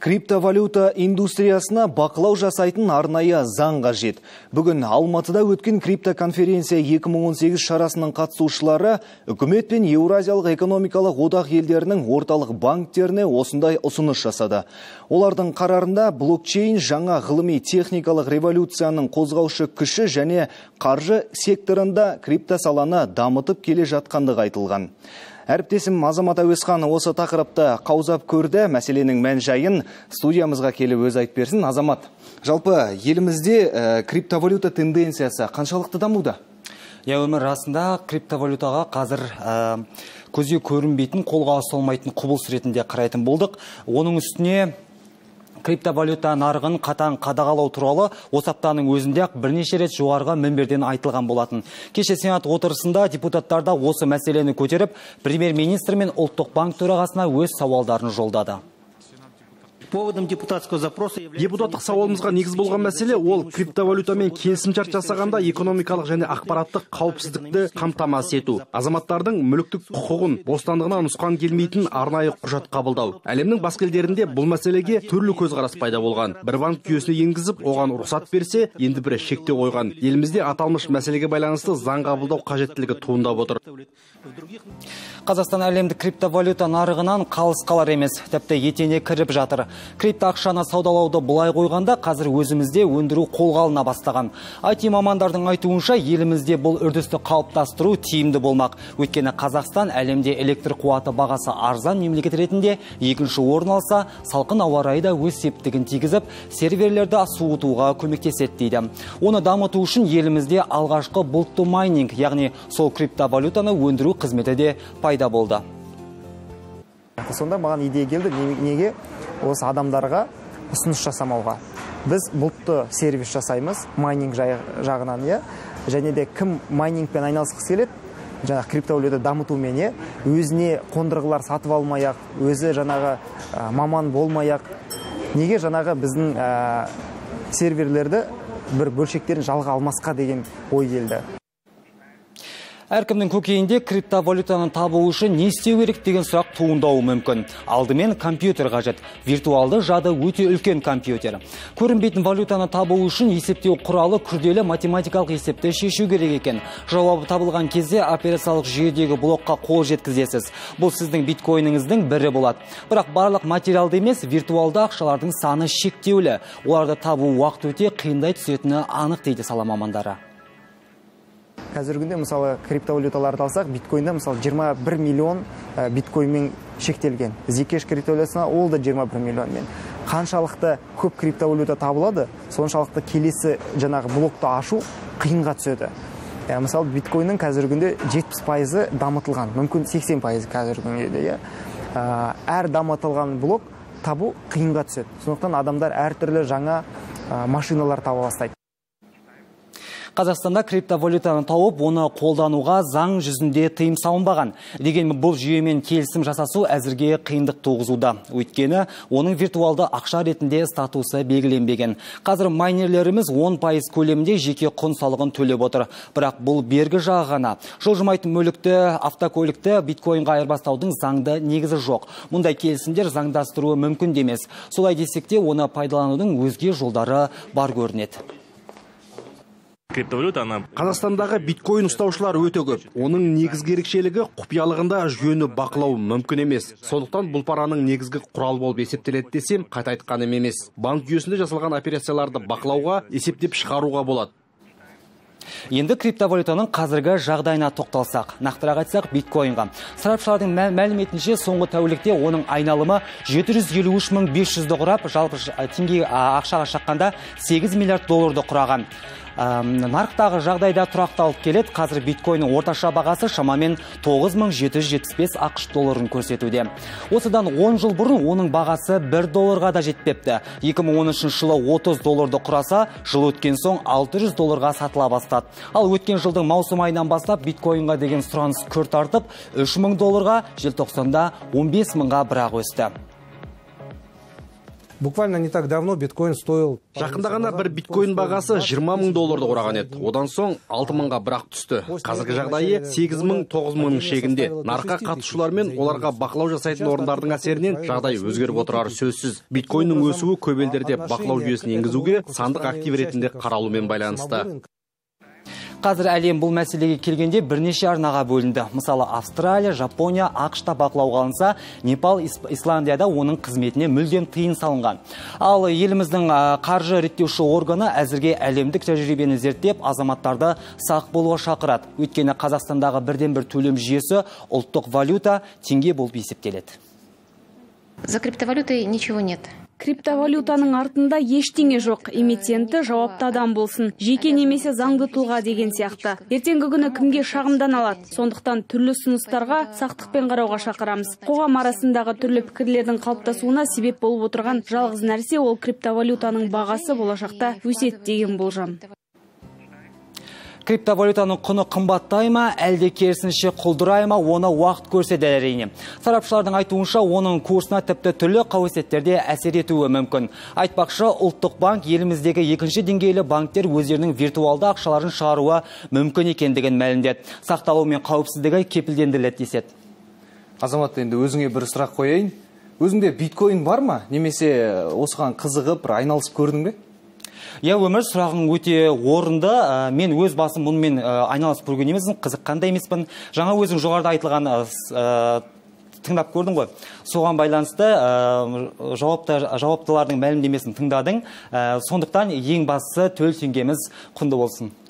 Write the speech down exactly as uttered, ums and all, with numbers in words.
Криптовалюта индустриясына бақылау жасайтын арнайы заң қажет. Бүгін Алматыда өткен криптоконференция екі мың он сегіз шарасының қатысушылары үкімет пен Еуразиялық экономикалық одақ елдерінің орталық банктеріне осындай ұсыныс жасады. Олардың қарарында блокчейн жаңа ғылыми техникалық революцияның қозғаушы күші және қаржы секторында криптосаланы дамытып келе жатқандығы айтылған. Әріптесім Азамат Әуесхан осы тақырыпты қаузап көрді. Мәселенің мән-жайын студиямызға келіп өз айтып берсін. Азамат, жалпы елімізде ә, криптовалюта тенденциясы қаншалықты дамуда? Я өмір расында криптовалютаға қазір ә, көзге көрінбейтін, қолға ұсталмайтын құбылыс ретінде қарайтын болдық. Оның үстіне криптовалюта нарығын қатаң қадағалау туралы осы аптаның өзінде ақ бірнеше рет жоғарғы мінберден айтылған болатын. Кеше Сенат отырысында депутаттар да осы мәселені көтеріп, премьер-министр мен ұлттық банк төрағасына өз сауалдарын жолдады. Поводом депутатского запроса Депутаттық сауалымызға негіз болған мәселе ол криптовалютамен келісімшарт жасағанда экономикалық және ақпараттық қауіпсіздікті қамтамасыз ету. Азаматтардың мүліктік құқығын бостандығына нұсқан келмейтін арнайы құжат қабылдау. Әлемнің басқа елдерінде бұл мәселеге түрлі көзқарас пайда болған. Бір банк жүйесіне енгізіп, оған рұқсат берсе, енді бірі шектеу қойған. Елімізде аталмыш мәселеге байланысты заң қабылдау қажеттілігі туындап отыр. Қазақстан әлемдік криптовалюта нарығынан қалыс қалар емес, тіпті етене кіріп жатыр. Крипто ақшаны саудалауды бұлай қойғанда қазір өзімізде өндіру қолға алына бастаған. ай ти мамандардың айтуынша елімізде бұл үрдісті қалыптастыру тиімді болмақ. Өйткені Қазақстан әлемде электр қуаты бағасы арзан мемлекет ретінде екінші орын алса, салқын ауа райы да өз септігін тигізіп, серверлерді суытуға көмектеседі дейді. Оны дамыту үшін елімізде алғашқы бұлтты майнинг, яғни сол криптовалютаны өндіру қызметі де пайда болды. Сонда маған идея келді, неге осы адамдарға ұсыныс жасамауға. Біз бұлтты сервис жасаймыз, майнинг жағынан, е, және де кім майнингпен айналысқысы келеді, жаңа криптовалюта дамытумен, е, өзіне қондырғылар сатып алмай-ақ, өзі жаңағы ә, маман болмай-ақ, неге жаңағы біздің ә, серверлерді бір бөлшектерін жалға алмасқа деген ой келді. Әркімнің көкейінде криптовалютаны табу үшін не істеу керек деген сұрақ туындауы мүмкін. Алдымен компьютер қажет. Виртуалды жады өте үлкен компьютер. Көрінбейтін валютаны табу үшін есептеу құралы күрделі математикалық есепті шешу керек екен. Жауабы табылған кезде операциялық жүйедегі блокқа қол жеткізесіз. Бұл сіздің биткоиніңіздің бірі болады. Бірақ барлық материалды емес, виртуалды ақшалардың саны шектеулі. Оларды табу уақыт өте қиындай түсетіні анық дейді сала мамандары. Қазіргі күнде мысалы криптовалюталарды алсақ, биткоинда мысалы жиырма бір миллион биткоинмен шектелген. Зикеш криптовалютасына ол да жиырма бір миллионмен. Қаншалықты көп криптовалюта табылады, соншалықты келесі жаңағы блокты ашу қиынға түседі. Ә, мысалы биткоиннің қазіргі күнде жетпіс пайызы дамытылған, мүмкін сексен пайызы қазіргі күнде. Ә, әр дамытылған блок табу қиынға түседі. Сондықтан адамдар әртүрлі жаңа ә, машиналар таба бастайды. Қазақстанда криптовалютаны тауып, оны қолдануға заң жүзінде тыйым салынбаған. Дегенмен бұл жүйемен келісім жасасу әзірге қиындық туғызуда. Өйткені оның виртуалды ақша ретінде статусы белгіленбеген. Қазір майнерлеріміз он пайыз көлемінде жеке құн салығын төлеп отыр. Бірақ бұл бергі жағы ғана. Жылжымайтын мүлікті, автокөлікті биткоинға айырбастаудың заңды негізі жоқ. Мұндай келісімдер заңдастыруы мүмкін емес. Солай десек те, оны пайдаланудың өзге жолдары бар көрінеді. Қазақстандағы биткоин ұстаушылар өте көп. Оның негізгі ерекшелігі құпиялығында жүйені бақылау мүмкін емес. Сондықтан бұл параның негізгі құрал болып есептеледі десем, қайта айтқаным емес. Банк жүйесінде жасалған операцияларды бақылауға, есептеп шығаруға болады. Енді криптовалютаның қазіргі жағдайына тоқталсақ, нақтырақ айтсақ биткоинға. Сарапшылардың мәліметінше соңғы тәулікте оның айналымы жеті жүз елу үш мың бес жүзді құрап, жалпы теңге ақшаға шаққанда сегіз миллиард долларды құраған. Нарықтағы жағдайда тұрақталып келеді. Қазір биткоиннің орташа бағасы шамамен тоғыз мың жеті жүз жетпіс бес ақш долларын көрсетуде. Осыдан он жыл бұрын оның бағасы бір долларға да жетпепті. екі мың он үшінші жылы отыз долларды құраса, жыл өткен соң алты жүз долларға сатыла бастады. Ал өткен жылдың маусым айынан бастап биткоинға деген сұраныс күрт артып, үш мың долларға, желтоқсанда он бес мыңға бірақ өсті. Буквально не так давно биткоин стоил... Жақында ғана бір биткоин бағасы жиырма мың долларды құраған еді. Одан соң алты мыңға бірақ түсті. Қазіргі жағдайы сегіз мың тоғыз мыңның шегінде. Нарыққа қатысушылар мен оларға бақылау жасайтын орындардың әсерінен жағдай өзгеріп отырары сөзсіз. Биткоиннің өсуі көп елдерде бақылау жүйесін енгізуге сандық актив ретінде қаралумен байланысты. Қазір әлем бұл мәселеге келгенде бірнеше арнаға бөлінді. Мысалы, Австралия, Жапония, ақш-та бақылауға алынса, Непал, Исландияда оның қызметіне мүлдем тыйым салынған. Ал еліміздің қаржы реттеуші органы әзірге әлемдік тәжірибені зерттеп, азаматтарды сақ болуға шақырады. Өйткені Қазақстандағы бірден бір төлем жүйесі ұлттық валюта теңге болып есептеледі. За криптовалютой ничего нет. Криптовалютаның артында ештеңе жоқ. Эмитенті жауапты адам болсын. Жеке немесе заңды тұлға деген сияқты. Ертеңгі күні кімге шағымдан алады. Сондықтан түрлі ұсыныстарға сақтықпен қарауға шақырамыз. Қоғам арасындағы түрлі пікірлердің қалыптасуына себеп болып отырған жалғыз нәрсе ол криптовалютаның бағасы болашақта өседі деген болжам. Криптовалютаның құны қымбаттай ма, әлде керісінше құлдырай ма, оны уақыт көрсетеді әрине. Сарапшылардың айтуынша, оның курсына тіпті түрлі қауесеттерде әсер етуі мүмкін. Айтпақшы, ұлттық банк еліміздегі екінші деңгейлі банктер өздерінің виртуалды ақшаларын шығаруы мүмкін екендігін мәлімдеді. Сақталу мен қауіпсіздігі кепілдендіріледі деседі. Азамат, енді өзіңе бір сұрақ қояйын. Өзіңде биткоин бар ма? Немесе осыған қызығып, айналысып көрдің бе? Я өмір сұрағың өте орынды. Мен өз басым мұнымен айналысып көрген емеспін, қызыққанда емеспін. Жаңа өзің жоғарыда айтылған тыңдап көрдің ғой. Соған байланысты жауаптылардың мәлімдемесін тыңдадың. Сондықтан ең бастысы төл теңгеміз құнды болсын.